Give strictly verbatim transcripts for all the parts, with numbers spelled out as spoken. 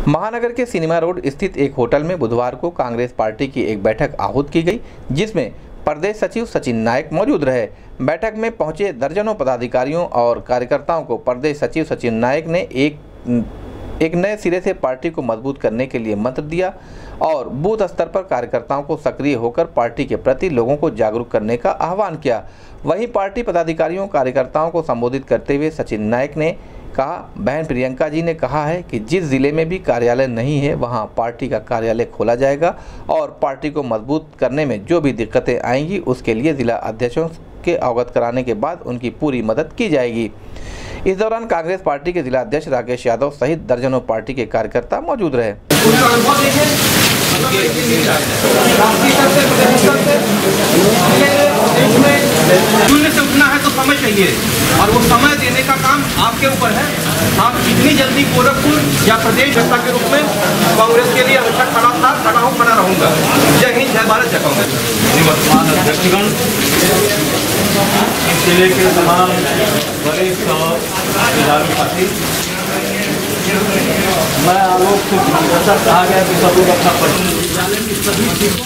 महानगर के cinema road स्थित एक होटल में बुधवार को कांग्रेस पार्टी की एक बैठक आहूत की गई, जिसमें प्रदेश सचिव सचिन नायक मौजूद रहे। बैठक में पहुंचे दर्जनों पदाधिकारियों और कार्यकर्ताओं को प्रदेश सचिव सचिन नायक ने एक एक नए सिरे से पार्टी को मजबूत करने के लिए मंत्र दिया और बूथ स्तर पर कार्यकर्ताओं को सक्रिय होकर पार्टी के प्रति लोगों को जागरूक करने का आह्वान किया। वहीं पार्टी पदाधिकारियों कार्यकर्ताओं को संबोधित करते हुए सचिन नायक ने कहा, बहन प्रियंका जी ने कहा है कि जिस जिले में भी कार्यालय नहीं है वहां पार्टी का कार्यालय खोला जाएगा और पार्टी को मजबूत करने में जो भी दिक्कतें आएंगी उसके लिए जिला अध्यक्षों के अवगत कराने के बाद उनकी पूरी मदद की जाएगी। इस दौरान कांग्रेस पार्टी के जिला अध्यक्ष राकेश यादव सहित दर्जनों पार्टी के कार्यकर्ता मौजूद रहे। शून्य से उठना है तो समय चाहिए और वो समय देने का काम आपके ऊपर है। आप इतनी जल्दी गोरखपुर या प्रदेश नेता के रूप में कांग्रेस के लिए हमेशा खड़ा था, खड़ा हूँ, खड़ा रहूंगा। जय हिंद, जय भारत, जय कांग्रेस। वर्तमान अध्यक्षगण, इस जिले के तमाम वरिष्ठ और साथी, मैं आलोक से कहा गया कि सब लोग अपना विद्यालय की सभी चीजों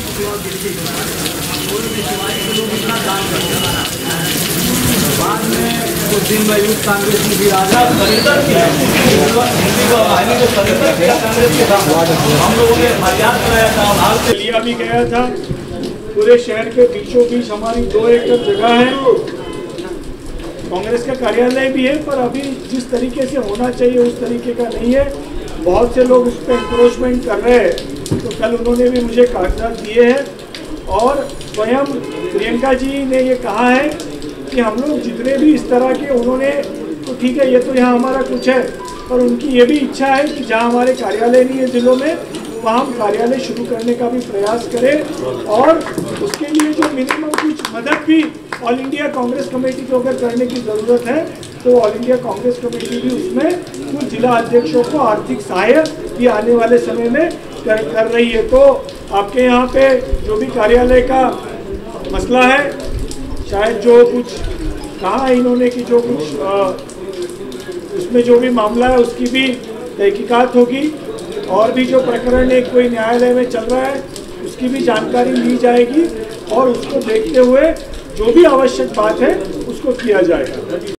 बाद में कुछ दिन में यूथ कांग्रेस में भी राजा सरेंडर किया, हिंदी व वाहिनी को सरेंडर किया कांग्रेस के साथ। हम लोगों ने फरियाद कराया था, हाल से लिया भी गया था। पूरे शहर के बीचों बीच हमारी दो एकड़ जगह है, कांग्रेस का कार्यालय भी है, पर अभी जिस तरीके से होना चाहिए उस तरीके का नहीं है। बहुत से लोग उस पर इंक्रोचमेंट कर रहे हैं, तो कल उन्होंने भी मुझे कागजात दिए हैं और स्वयं प्रियंका जी ने ये कहा है कि हम लोग जितने भी इस तरह के उन्होंने, तो ठीक है ये तो यहाँ हमारा कुछ है, पर उनकी ये भी इच्छा है कि जहाँ हमारे कार्यालय नहीं है जिलों में, वहाँ हम कार्यालय शुरू करने का भी प्रयास करें और उसके लिए जो मिनिमम कुछ मदद भी ऑल इंडिया कांग्रेस कमेटी को अगर करने की ज़रूरत है तो ऑल इंडिया कांग्रेस कमेटी भी उसमें कुछ जिला अध्यक्षों को आर्थिक सहायता भी आने वाले समय में कर, कर रही है। तो आपके यहाँ पे जो भी कार्यालय का मसला है, शायद जो कुछ कहा है इन्होंने कि जो कुछ आ, उसमें जो भी मामला है उसकी भी तहकीकात होगी और भी जो प्रकरण एक कोई न्यायालय में चल रहा है उसकी भी जानकारी ली जाएगी और उसको देखते हुए जो भी आवश्यक बात है उसको किया जाएगा।